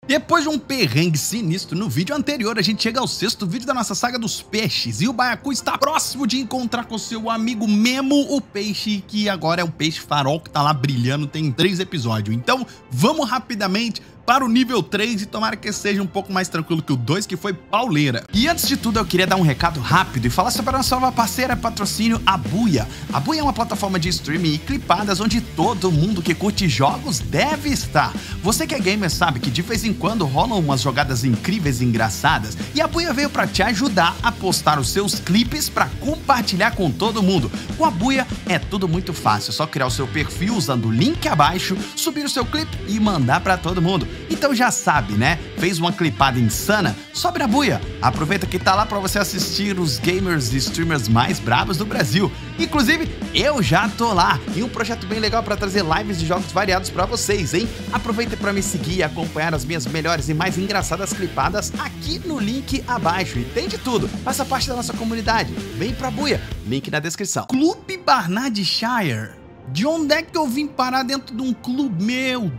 Depois de um perrengue sinistro no vídeo anterior, a gente chega ao 6º vídeo da nossa saga dos peixes. E o Baiacu está próximo de encontrar com seu amigo Memo, o peixe que agora é um peixe farol que tá lá brilhando, tem 3 episódios. Então, vamos rapidamente para o nível 3 e tomara que seja um pouco mais tranquilo que o 2, que foi pauleira. E antes de tudo, eu queria dar um recado rápido e falar sobre a nossa nova parceira patrocínio, a Buia. A Buia é uma plataforma de streaming e clipadas onde todo mundo que curte jogos deve estar. Você que é gamer sabe que de vez em quando rolam umas jogadas incríveis e engraçadas e a Buia veio para te ajudar a postar os seus clipes para compartilhar com todo mundo. Com a Buia é tudo muito fácil, é só criar o seu perfil usando o link abaixo, subir o seu clipe e mandar para todo mundo. Então já sabe, né? Fez uma clipada insana? Sobe na Buia. Aproveita que tá lá pra você assistir os gamers e streamers mais brabos do Brasil. Inclusive, eu já tô lá em um projeto bem legal pra trazer lives de jogos variados pra vocês, hein? Aproveita pra me seguir e acompanhar as minhas melhores e mais engraçadas clipadas aqui no link abaixo. E tem de tudo. Faça parte da nossa comunidade. Vem pra Buia. Link na descrição. Clube Barnardshire. De onde é que eu vim parar dentro de um clube meu?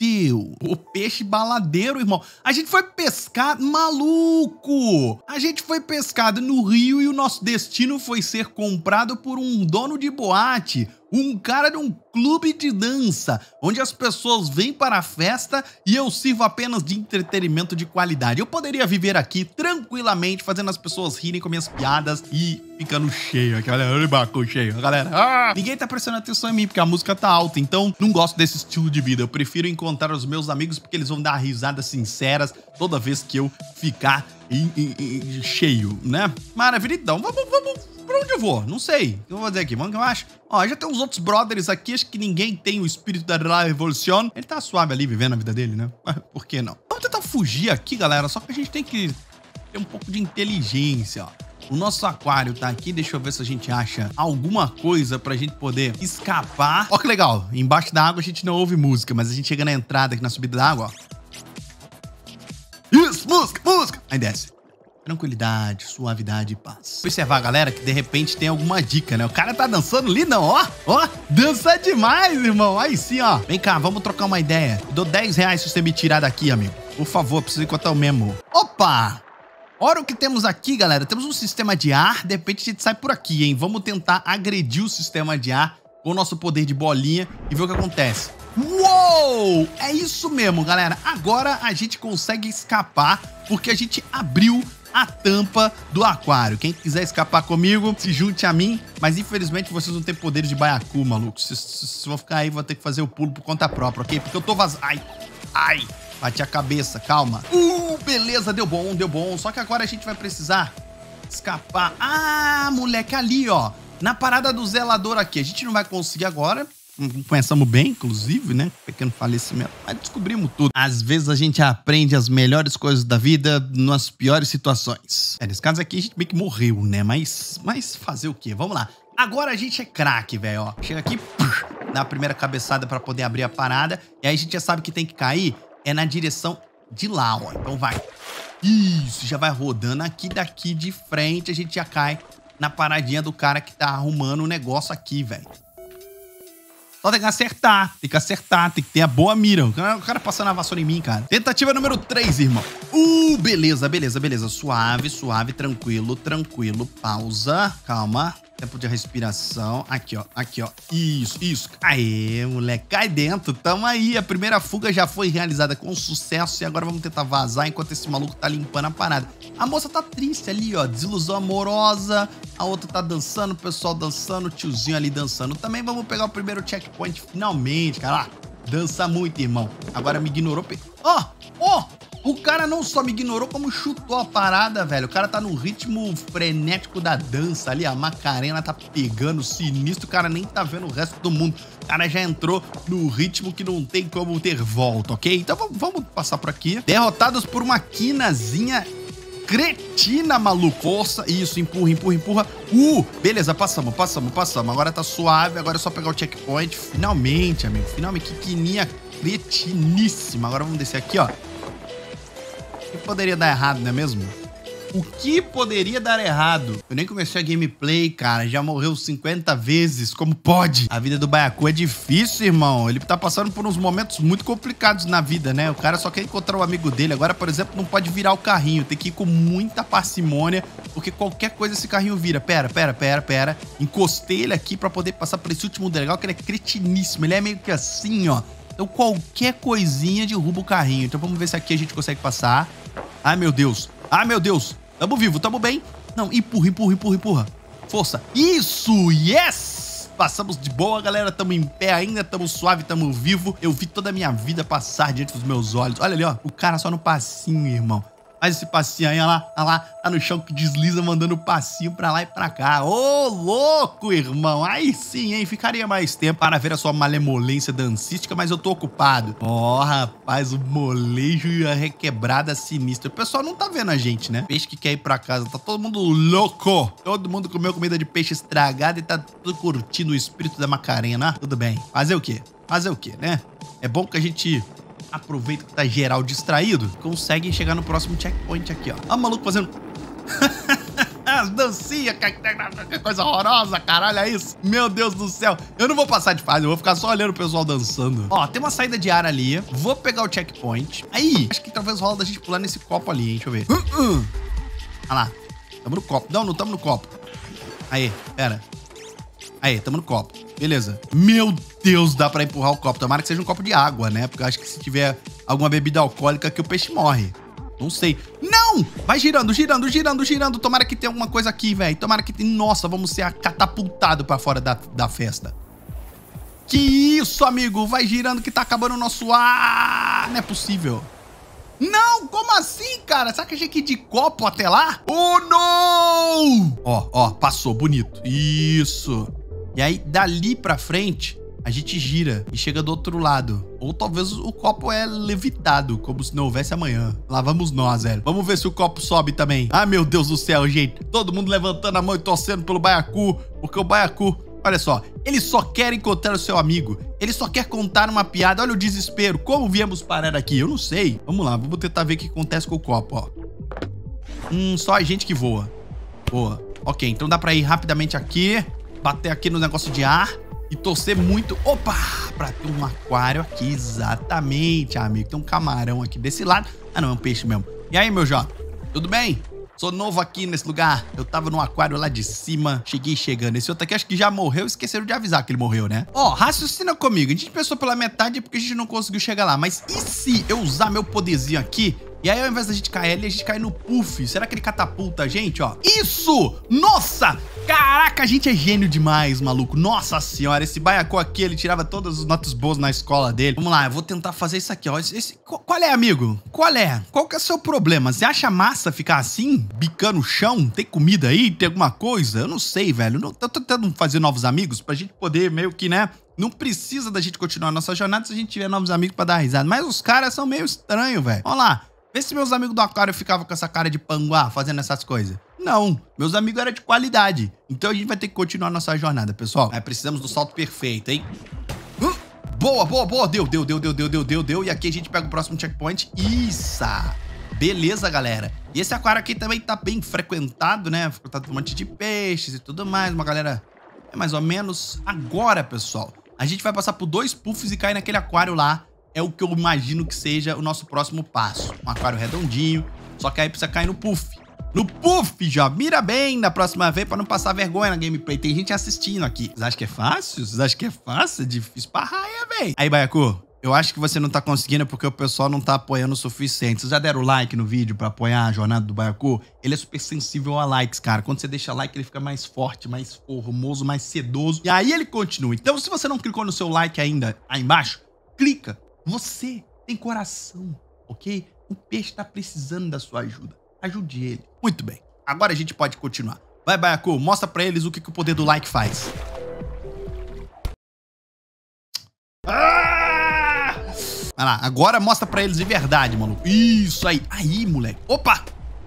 O peixe baladeiro, irmão. A gente foi pescar, maluco! A gente foi pescado no rio e o nosso destino foi ser comprado por um dono de boate. Um cara de um clube de dança, onde as pessoas vêm para a festa e eu sirvo apenas de entretenimento de qualidade. Eu poderia viver aqui tranquilamente, fazendo as pessoas rirem com minhas piadas e ficando cheio aqui. Olha o Baiacu cheio, galera. Ninguém tá prestando atenção em mim, porque a música tá alta, então não gosto desse estilo de vida. Eu prefiro encontrar os meus amigos, porque eles vão dar risadas sinceras toda vez que eu ficar cheio, né? Maravilha, então, vamos... Pra onde eu vou? Não sei. O que eu vou fazer aqui? Vamos que eu acho. Ó, já tem uns outros brothers aqui. Acho que ninguém tem o espírito da revolução. Ele tá suave ali, vivendo a vida dele, né? Por que não? Vamos tentar fugir aqui, galera. Só que a gente tem que ter um pouco de inteligência, ó. O nosso aquário tá aqui. Deixa eu ver se a gente acha alguma coisa pra gente poder escapar. Ó que legal. Embaixo da água a gente não ouve música, mas a gente chega na entrada aqui na subida da água, ó. Isso, música. Aí desce. Tranquilidade, suavidade e paz. Observar, galera, que de repente tem alguma dica, né? O cara tá dançando ali, não, ó. Dança demais, irmão. Aí sim, ó. Vem cá, vamos trocar uma ideia. Dou 10 reais se você me tirar daqui, amigo. Por favor, preciso encontrar o Memo. Opa! Olha o que temos aqui, galera. Temos um sistema de ar. De repente a gente sai por aqui, hein? Vamos tentar agredir o sistema de ar com o nosso poder de bolinha e ver o que acontece. Uou! É isso mesmo, galera. Agora a gente consegue escapar porque a gente abriu a tampa do aquário. Quem quiser escapar comigo, se junte a mim. Mas infelizmente vocês não têm poderes de Baiacu, maluco. Se vou ficar aí, vou ter que fazer o pulo por conta própria, ok? Porque eu tô vazando. Ai, bati a cabeça, calma. Beleza, deu bom. Só que agora a gente vai precisar escapar. Ah, moleque, ali, ó. Na parada do zelador aqui. A gente não vai conseguir agora. Começamos bem, inclusive, né? Pequeno falecimento. Mas descobrimos tudo. Às vezes a gente aprende as melhores coisas da vida nas piores situações. Nesse caso aqui a gente meio que morreu, né? Mas fazer o quê? Vamos lá. Agora a gente é craque, velho, ó. Chega aqui, dá a primeira cabeçada pra poder abrir a parada. E aí a gente já sabe que tem que cair é na direção de lá, ó. Então vai. Isso, já vai rodando aqui, daqui de frente. A gente já cai na paradinha do cara que tá arrumando o negócio aqui, velho. Só tem que acertar, tem que ter a boa mira. O cara passando a vassoura em mim, cara. Tentativa número 3, irmão. Beleza. Suave, tranquilo. Pausa, calma. Tempo de respiração. Aqui, ó. Isso. Aê, moleque, cai dentro. Tamo aí. A primeira fuga já foi realizada com sucesso e agora vamos tentar vazar enquanto esse maluco tá limpando a parada. A moça tá triste ali, ó. Desilusão amorosa. A outra tá dançando, o pessoal dançando, o tiozinho ali dançando. Também vamos pegar o primeiro checkpoint finalmente, cara. Dança muito, irmão. Agora me ignorou. O cara não só me ignorou, como chutou a parada, velho. O cara tá no ritmo frenético da dança ali. A Macarena tá pegando sinistro. O cara nem tá vendo o resto do mundo. O cara já entrou no ritmo que não tem como ter volta, ok? Então vamos passar por aqui. Derrotados por uma quinazinha cretina, maluco. Força. Isso, empurra. Beleza, passamos. Agora tá suave. Agora é só pegar o checkpoint. Finalmente, amigo. Finalmente, que quininha cretiníssima. Agora vamos descer aqui, ó. Que poderia dar errado, não é mesmo? O que poderia dar errado? Eu nem comecei a gameplay, cara. Já morreu 50 vezes. Como pode? A vida do Baiacu é difícil, irmão. Ele tá passando por uns momentos muito complicados na vida, né? O cara só quer encontrar o amigo dele. Agora, por exemplo, não pode virar o carrinho. Tem que ir com muita parcimônia, porque qualquer coisa esse carrinho vira. Pera. Encostei ele aqui pra poder passar por esse último degrau, que ele é cretiníssimo. Ele é meio que assim, ó. Então qualquer coisinha derruba o carrinho. Então vamos ver se aqui a gente consegue passar. Ai, meu Deus. Tamo vivo, tamo bem. Não, empurra. Força. Isso, yes! Passamos de boa, galera. Tamo em pé ainda, tamo suave, tamo vivo. Eu vi toda a minha vida passar diante dos meus olhos. Olha ali, ó. O cara só no passinho, irmão. Faz esse passinho aí, olha lá, tá no chão que desliza, mandando passinho pra lá e pra cá. Ô, louco, irmão. Aí sim, hein? Ficaria mais tempo para ver a sua malemolência dancística, mas eu tô ocupado. Ó, rapaz, o molejo e a requebrada sinistra. O pessoal não tá vendo a gente, né? Peixe que quer ir pra casa, tá todo mundo louco. Todo mundo comeu comida de peixe estragada e tá tudo curtindo o espírito da Macarena. Tudo bem. Fazer o quê, né? É bom que a gente... aproveita que tá geral distraído, consegue chegar no próximo checkpoint aqui, ó. Ó o maluco fazendo... as dancinhas, que coisa horrorosa, caralho, é isso? Meu Deus do céu. Eu não vou passar de fase, eu vou ficar só olhando o pessoal dançando. Ó, tem uma saída de ar ali. Vou pegar o checkpoint. Aí, acho que talvez rola da gente pular nesse copo ali, hein? Deixa eu ver. Olha lá. Tamo no copo. Não tamo no copo. Aí, pera. Aí, tamo no copo. Beleza. Meu Deus, dá pra empurrar o copo. Tomara que seja um copo de água, né? Porque eu acho que se tiver alguma bebida alcoólica aqui, o peixe morre. Não sei. Não! Vai girando. Tomara que tenha alguma coisa aqui, velho. Tomara que tenha... Nossa, vamos ser catapultados pra fora da festa. Que isso, amigo? Vai girando que tá acabando o nosso ar. Não é possível. Não, como assim, cara? Será que a gente tem que ir de copo até lá? Oh, não! Ó, passou, bonito. Isso. E aí, dali pra frente, a gente gira e chega do outro lado. Ou talvez o copo é levitado, como se não houvesse amanhã. Lá vamos nós, velho. Vamos ver se o copo sobe também. Ai, meu Deus do céu, gente. Todo mundo levantando a mão e torcendo pelo Baiacu. Porque o Baiacu, olha só, ele só quer encontrar o seu amigo. Ele só quer contar uma piada. Olha o desespero. Como viemos parar aqui? Eu não sei. Vamos lá, vamos tentar ver o que acontece com o copo, ó. Só a gente que voa. Boa. Ok, então dá pra ir rapidamente aqui. Bater aqui no negócio de ar e torcer muito. Opa! Pra ter um aquário aqui, exatamente, amigo. Tem um camarão aqui desse lado. Ah, não, é um peixe mesmo. E aí, meu jovem? Tudo bem? Sou novo aqui nesse lugar. Eu tava no aquário lá de cima. Cheguei chegando. Esse outro aqui acho que já morreu. Esqueceram de avisar que ele morreu, né? Ó, raciocina comigo. A gente pensou pela metade porque a gente não conseguiu chegar lá. Mas e se eu usar meu poderzinho aqui? E aí, ao invés da gente cair ali, a gente cai no puff. Será que ele catapulta a gente, ó? Isso! Nossa! Caraca, a gente é gênio demais, maluco. Nossa senhora, esse Baiacu aqui, ele tirava todas as notas boas na escola dele. Vamos lá, eu vou tentar fazer isso aqui, ó. Qual é, amigo? Qual é? Qual que é o seu problema? Você acha massa ficar assim, bicando o chão? Tem comida aí? Tem alguma coisa? Eu não sei, velho. Eu tô tentando fazer novos amigos pra gente poder meio que, né? Não precisa da gente continuar a nossa jornada se a gente tiver novos amigos pra dar risada. Mas os caras são meio estranhos, velho. Vamos lá. Vê se meus amigos do aquário ficavam com essa cara de panguá fazendo essas coisas. Não, meus amigos eram de qualidade. Então a gente vai ter que continuar a nossa jornada, pessoal. Precisamos do salto perfeito, hein? Boa. Deu. E aqui a gente pega o próximo checkpoint. Isso. Beleza, galera. E esse aquário aqui também tá bem frequentado, né? Frequentado por um monte de peixes e tudo mais. Uma galera é mais ou menos. Agora, pessoal, a gente vai passar por 2 puffs e cair naquele aquário lá. É o que eu imagino que seja o nosso próximo passo. Um aquário redondinho, só que aí precisa cair no puff. No puff, já mira bem na próxima vez pra não passar vergonha na gameplay. Tem gente assistindo aqui. Vocês acham que é fácil? Vocês acham que é fácil? É difícil pra raia, véi. Aí, Baiacu, eu acho que você não tá conseguindo porque o pessoal não tá apoiando o suficiente. Vocês já deram like no vídeo pra apoiar a jornada do Baiacu? Ele é super sensível a likes, cara. Quando você deixa like, ele fica mais forte, mais formoso, mais sedoso. E aí ele continua. Então, se você não clicou no seu like ainda aí embaixo, clica. Você tem coração, ok? O peixe tá precisando da sua ajuda. Ajude ele. Muito bem. Agora a gente pode continuar. Vai, Baiacu, mostra pra eles o que o poder do like faz. Vai lá, agora mostra pra eles de verdade, maluco. Isso aí. Aí, moleque. Opa!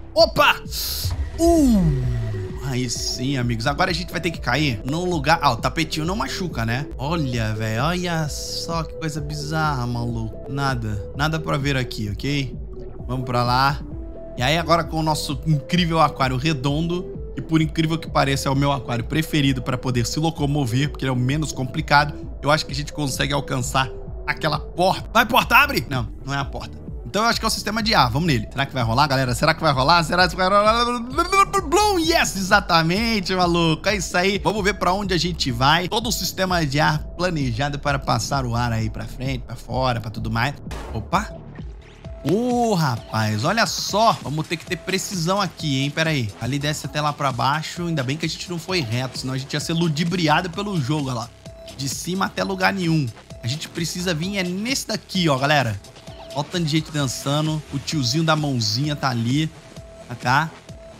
Aí sim, amigos. Agora a gente vai ter que cair num lugar... o tapetinho não machuca, né? Olha, velho. Olha só que coisa bizarra, maluco. Nada pra ver aqui, ok? Vamos pra lá. E aí agora com o nosso incrível aquário redondo, que por incrível que pareça é o meu aquário preferido para poder se locomover, porque ele é o menos complicado, eu acho que a gente consegue alcançar aquela porta. Vai, porta, abre! Não, não é a porta. Então eu acho que é o sistema de ar. Vamos nele. Será que vai rolar, galera? Será que vai rolar? Será que vai rolar? Bloom! Yes! Exatamente, maluco. É isso aí. Vamos ver pra onde a gente vai. Todo o sistema de ar planejado para passar o ar aí pra frente, pra fora, pra tudo mais. Opa! Rapaz, olha só. Vamos ter que ter precisão aqui, hein? Pera aí. Ali desce até lá pra baixo. Ainda bem que a gente não foi reto, senão a gente ia ser ludibriado pelo jogo, olha lá. De cima até lugar nenhum. A gente precisa vir é nesse daqui, ó, galera. Olha o tanto de gente dançando. O tiozinho da mãozinha tá ali. Cá.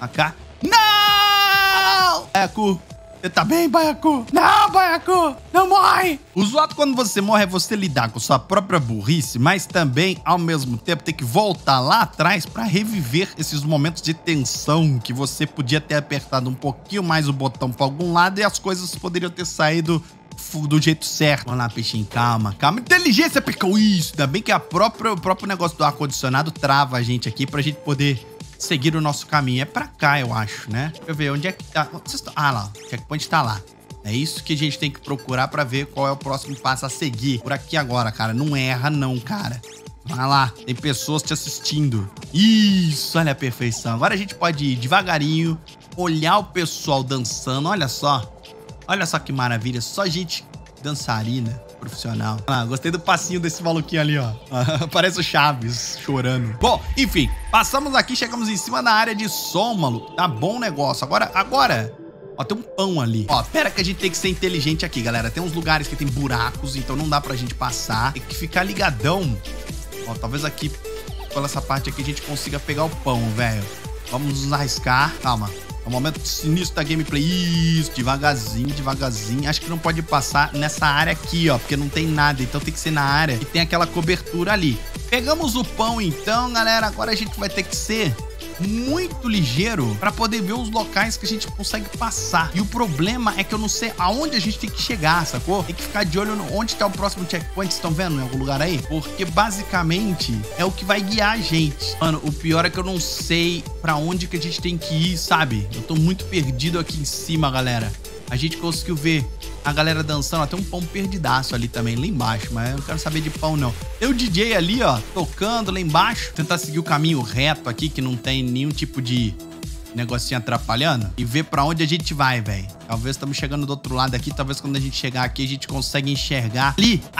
Não! Baiacu, você tá bem, Baiacu? Não, Baiacu, não morre! O zoado quando você morre é você lidar com sua própria burrice, mas também, ao mesmo tempo, ter que voltar lá atrás pra reviver esses momentos de tensão que você podia ter apertado um pouquinho mais o botão pra algum lado e as coisas poderiam ter saído do jeito certo. Vamos lá, peixinho, calma. Inteligência, pecou isso. Ainda bem que o próprio negócio do ar-condicionado trava a gente aqui pra gente poder seguir o nosso caminho. É pra cá, eu acho, né? Deixa eu ver, onde é que tá? Ah, lá, o checkpoint tá lá. É isso que a gente tem que procurar pra ver qual é o próximo passo a seguir. Por aqui agora, cara. Não erra não, cara. Vai lá, tem pessoas te assistindo. Isso, olha a perfeição. Agora a gente pode ir devagarinho, olhar o pessoal dançando, olha só. Olha só que maravilha, só gente dançarina, profissional. Ah, gostei do passinho desse maluquinho ali, ó. Parece o Chaves chorando. Bom, enfim, passamos aqui, chegamos em cima da área de som, maluco. Tá bom o negócio. Agora, ó, tem um pão ali. Ó, pera que a gente tem que ser inteligente aqui, galera. Tem uns lugares que tem buracos, então não dá pra gente passar. Tem que ficar ligadão. Ó, talvez aqui, pela essa parte aqui, a gente consiga pegar o pão, velho. Vamos nos arriscar. Calma. É o momento sinistro da gameplay. Isso, devagarzinho, devagarzinho. Acho que não pode passar nessa área aqui, ó, porque não tem nada. Então tem que ser na área que tem aquela cobertura ali. Pegamos o pão, então, galera. Agora a gente vai ter que ser muito ligeiro pra poder ver os locais que a gente consegue passar. E o problema é que eu não sei aonde a gente tem que chegar, sacou? Tem que ficar de olho no onde tá o próximo checkpoint. Vocês estão vendo em algum lugar aí? Porque basicamente é o que vai guiar a gente. Mano, o pior é que eu não sei pra onde que a gente tem que ir, sabe? Eu tô muito perdido aqui em cima, galera. A gente conseguiu ver a galera dançando. Tem um pão perdidaço ali também, lá embaixo. Mas eu não quero saber de pão, não. Tem o DJ ali, ó, tocando lá embaixo. Tentar seguir o caminho reto aqui, que não tem nenhum tipo de negocinho atrapalhando. E ver pra onde a gente vai, velho. Talvez estamos chegando do outro lado aqui. Talvez quando a gente chegar aqui, a gente consegue enxergar.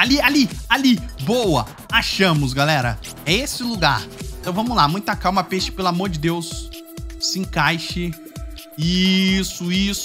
Ali. Boa. Achamos, galera. É esse o lugar. Então vamos lá. Muita calma, peixe, pelo amor de Deus. Se encaixe. Isso,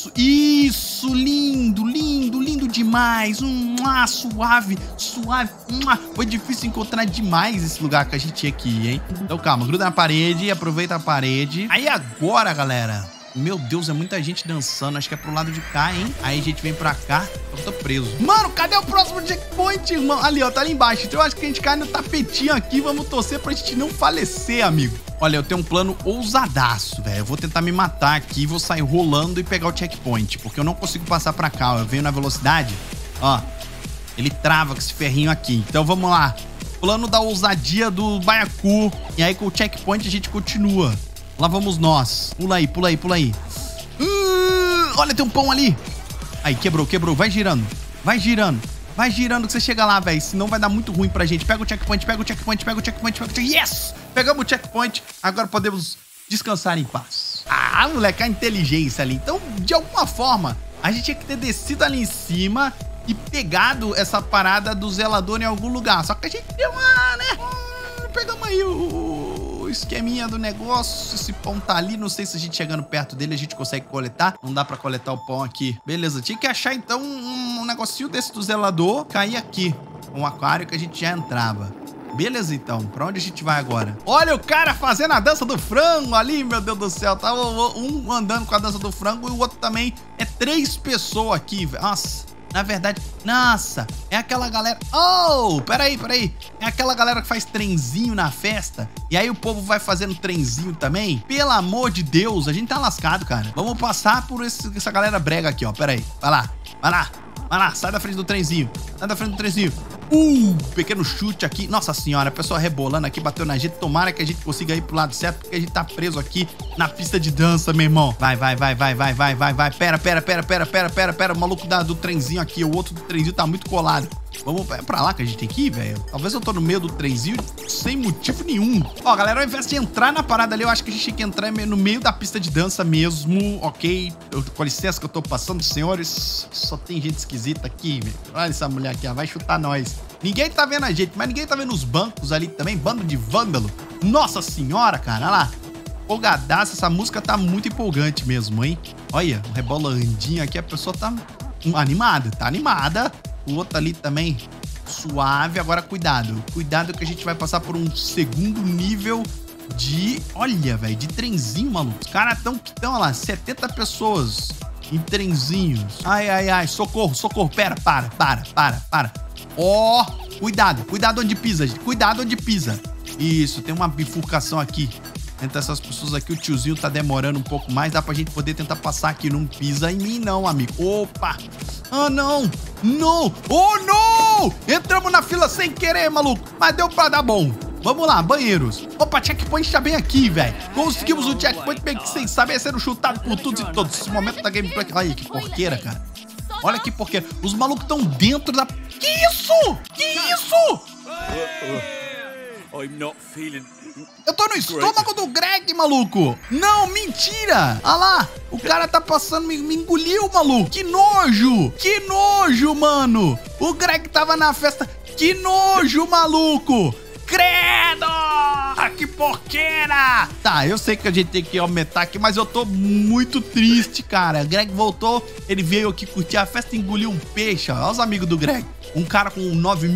lindo demais. Suave. Foi difícil encontrar demais esse lugar que a gente tinha aqui, hein? Então calma, gruda na parede, aproveita a parede. Aí agora, galera, meu Deus, é muita gente dançando. Acho que é pro lado de cá, hein? Aí a gente vem pra cá. Eu tô preso. Mano, cadê o próximo checkpoint, irmão? Ali, ó, tá ali embaixo. Então eu acho que a gente cai no tapetinho aqui. Vamos torcer pra gente não falecer, amigo. Olha, eu tenho um plano ousadaço, velho. Eu vou tentar me matar aqui, vou sair rolando e pegar o checkpoint, porque eu não consigo passar pra cá, ó. Eu venho na velocidade, ó. Ele trava com esse ferrinho aqui. Então vamos lá. Plano da ousadia do Baiacu. E aí com o checkpoint a gente continua. Lá vamos nós. Pula aí. Olha, tem um pão ali. Aí, quebrou. Vai girando que você chega lá, velho. Senão vai dar muito ruim pra gente. Pega o checkpoint. Yes! Pegamos o checkpoint. Agora podemos descansar em paz. Ah, moleque, a inteligência ali. Então, de alguma forma, a gente tinha que ter descido ali em cima e pegado essa parada do zelador em algum lugar. Só que a gente deu uma, né? Pegamos aí o esqueminha do negócio. Esse pão tá ali. Não sei se a gente chegando perto dele a gente consegue coletar. Não dá pra coletar o pão aqui. Beleza, tinha que achar então um negocinho desse do zelador. Cair aqui. Um aquário que a gente já entrava. Beleza, então. Pra onde a gente vai agora? Olha o cara fazendo a dança do frango ali, meu Deus do céu. Tá um andando com a dança do frango e o outro também. É 3 pessoas aqui, velho. Nossa. Na verdade, nossa, é aquela galera... Oh, peraí. É aquela galera que faz trenzinho na festa. E aí o povo vai fazendo trenzinho também. Pelo amor de Deus, a gente tá lascado, cara. Vamos passar por essa galera brega aqui, ó. Peraí, vai lá. Sai da frente do trenzinho. Pequeno chute aqui. Nossa senhora, a pessoa rebolando aqui, bateu na gente. Tomara que a gente consiga ir pro lado certo, porque a gente tá preso aqui na pista de dança, meu irmão. Vai. Pera. O maluco do trenzinho aqui, o outro do trenzinho tá muito colado. Vamos pra lá que a gente tem que ir, velho. Talvez eu tô no meio do trenzinho sem motivo nenhum. Ó, galera, ao invés de entrar na parada ali, eu acho que a gente tem que entrar no meio da pista de dança mesmo, ok? Com licença que eu tô passando, senhores. Só tem gente esquisita aqui, velho. Olha essa mulher aqui, ó, vai chutar nós. Ninguém tá vendo a gente, mas ninguém tá vendo os bancos ali também, bando de vândalo. Nossa senhora, cara, olha lá. Empolgadaça, essa música tá muito empolgante mesmo, hein? Olha, um rebolandinho aqui, a pessoa tá animada, tá animada. O outro ali também suave. Agora cuidado que a gente vai passar por um segundo nível de... Olha, velho, de trenzinho, maluco. Os caras tão, olha lá, 70 pessoas em trenzinhos. Ai, socorro, pera, para. Ó, cuidado onde pisa, gente. Cuidado onde pisa. Isso, tem uma bifurcação aqui. Entre essas pessoas aqui, o tiozinho tá demorando um pouco mais. Dá pra gente poder tentar passar aqui. Não pisa em mim não, amigo. Opa! Ah, não! Oh, não! Entramos na fila sem querer, maluco. Mas deu pra dar bom. Vamos lá, banheiros. Opa, checkpoint tá bem aqui, velho. Conseguimos o checkpoint bem que sem saber, sendo chutado por todos e todos. Esse momento da gameplay... Olha que porqueira, cara. Olha que porqueira. Os malucos estão dentro da... Que isso? I'm not feeling... Eu tô no estômago do Greg, maluco. Não, mentira. Olha lá, o cara tá passando, me engoliu, maluco. Que nojo, mano. O Greg tava na festa. Que nojo, maluco. Credo! Que porqueira! Tá, eu sei que a gente tem que aumentar aqui, mas eu tô muito triste, cara. O Greg voltou, ele veio aqui curtir a festa e engoliu um peixe, ó. Olha os amigos do Greg. Um cara com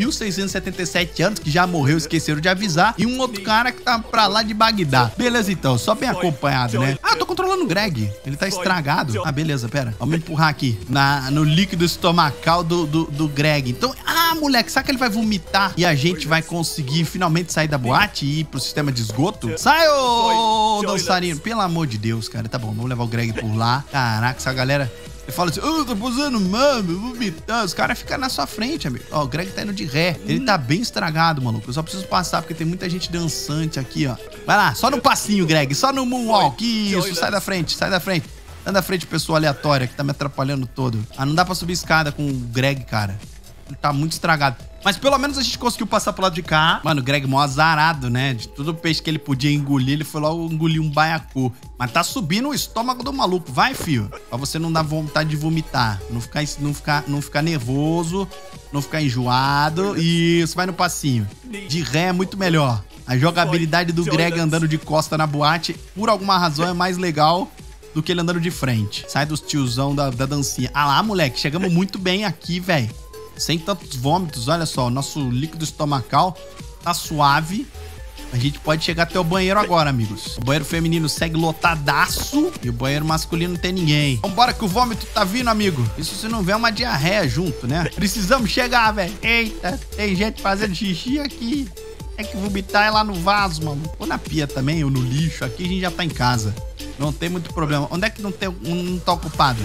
9.677 anos, que já morreu, esqueceram de avisar. E um outro cara que tá pra lá de Bagdá. Beleza, então, só bem acompanhado, né? Ah, tô controlando o Greg. Ele tá estragado. Ah, beleza, pera. Vamos empurrar aqui no líquido estomacal do Greg. Então, moleque, será que ele vai vomitar e a gente vai conseguir finalmente sair da boate e ir pro sistema de esgoto? Sai, ô dançarino. Pelo amor de Deus, cara. Tá bom, vamos levar o Greg por lá. Caraca, essa galera... Ele fala assim, tô posando mano, vomitando. Os caras ficam na sua frente, amigo. Ó, o Greg tá indo de ré. Ele tá bem estragado, maluco. Eu só preciso passar, porque tem muita gente dançante aqui, ó. Vai lá, só no passinho, Greg. Só no moonwalk. Isso, sai da frente. Sai da frente, pessoa aleatória que tá me atrapalhando todo. Ah, não dá pra subir escada com o Greg, cara. Ele tá muito estragado. Mas pelo menos a gente conseguiu passar pro lado de cá. Mano, o Greg mó azarado, né? De todo o peixe que ele podia engolir, ele foi lá engolir um baiacu. Mas tá subindo o estômago do maluco. Vai, filho. Pra você não dar vontade de vomitar. Não ficar nervoso. Não ficar enjoado. Isso, vai no passinho. De ré é muito melhor. A jogabilidade do Greg andando de costa na boate, por alguma razão, é mais legal do que ele andando de frente. Sai dos tiozão da dancinha. Ah lá, moleque. Chegamos muito bem aqui, velho. Sem tantos vômitos, olha só, o nosso líquido estomacal tá suave. A gente pode chegar até o banheiro agora, amigos. O banheiro feminino segue lotadaço e o banheiro masculino não tem ninguém. Vambora que o vômito tá vindo, amigo. Isso se não vê uma diarreia junto, né? Precisamos chegar, velho. Eita, tem gente fazendo xixi aqui. Tem que vomitar lá no vaso, mano. Ou na pia também, ou no lixo. Aqui a gente já tá em casa. Não tem muito problema. Onde é que não tá ocupado?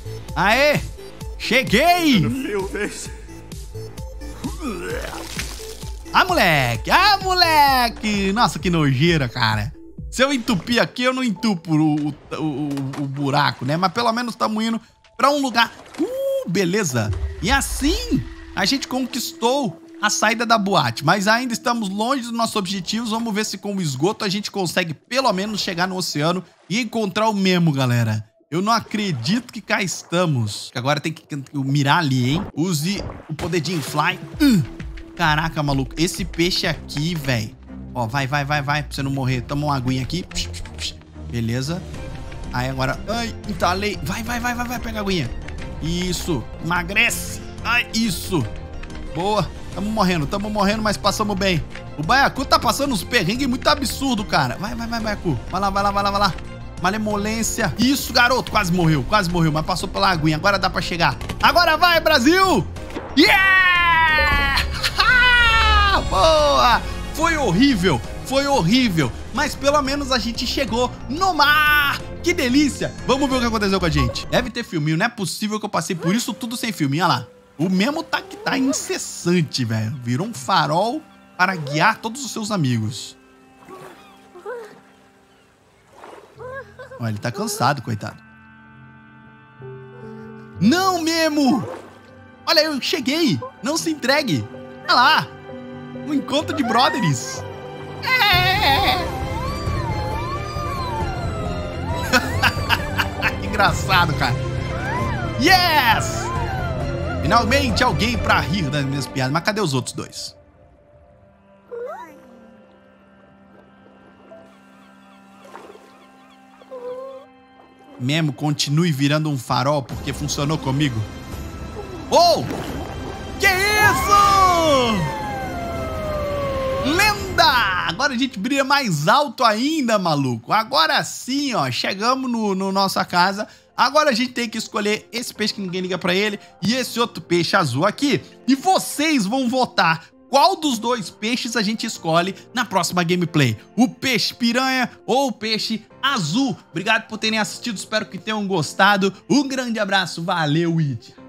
Aê! Cheguei! Ah, moleque! Nossa, que nojeira, cara. Se eu entupir aqui, eu não entupo o buraco, né? Mas pelo menos estamos indo pra um lugar... beleza. E assim, a gente conquistou a saída da boate. Mas ainda estamos longe dos nossos objetivos. Vamos ver se com o esgoto a gente consegue pelo menos chegar no oceano e encontrar o Memo, galera. Eu não acredito que cá estamos. Agora tem que mirar ali, hein? Use o poder de infly. Caraca, maluco. Esse peixe aqui, velho. Ó, vai. Pra você não morrer. Toma uma aguinha aqui. Beleza. Aí agora... Ai, entalei. Vai. Pega a aguinha. Isso. Emagrece. Ai, isso. Boa. Tamo morrendo, mas passamos bem. O baiacu tá passando uns perrengues muito absurdo, cara. Vai, baiacu. Vai lá. Malemolência. Isso, garoto. Quase morreu, mas passou pela aguinha. Agora dá pra chegar. Agora vai, Brasil! Yeah! Boa! Foi horrível. Mas pelo menos a gente chegou no mar. Que delícia. Vamos ver o que aconteceu com a gente. Deve ter filminho. Não é possível que eu passei por isso tudo sem filminho. Olha lá. O Memo tá que tá incessante, velho. Virou um farol para guiar todos os seus amigos. Olha, ele tá cansado, coitado. Não, Memo! Olha, eu cheguei! Não se entregue! Olha lá! Um encontro de brothers! Que engraçado, cara! Yes! Finalmente alguém pra rir das minhas piadas. Mas cadê os outros dois? Memo, continue virando um farol porque funcionou comigo. Oh! Que isso? Lenda! Agora a gente brilha mais alto ainda, maluco. Agora sim, ó, chegamos no nossa casa. Agora a gente tem que escolher esse peixe que ninguém liga pra ele e esse outro peixe azul aqui. E vocês vão votar qual dos dois peixes a gente escolhe na próxima gameplay. O peixe piranha ou o peixe azul. Obrigado por terem assistido, espero que tenham gostado. Um grande abraço, valeu e tchau.